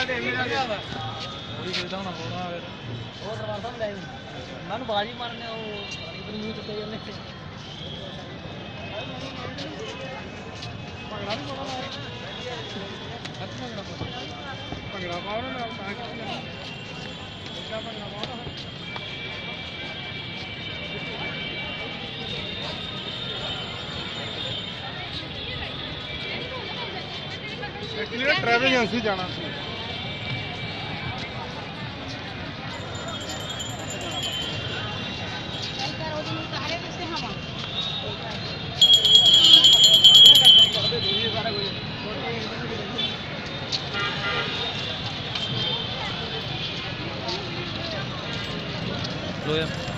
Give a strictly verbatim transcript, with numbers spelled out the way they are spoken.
वही खेलता हूँ ना बोलना फिर वो दरबार साहब ले मैं बाजी मारने वो इधर यूं चुके जने पकड़ा भी बोला मारे अच्छा पकड़ा पकड़ा पाओ ना आप ताकि क्या पकड़ा पाओ ना एक्चुअली ट्रैवल एजेंसी जाना सी लो यार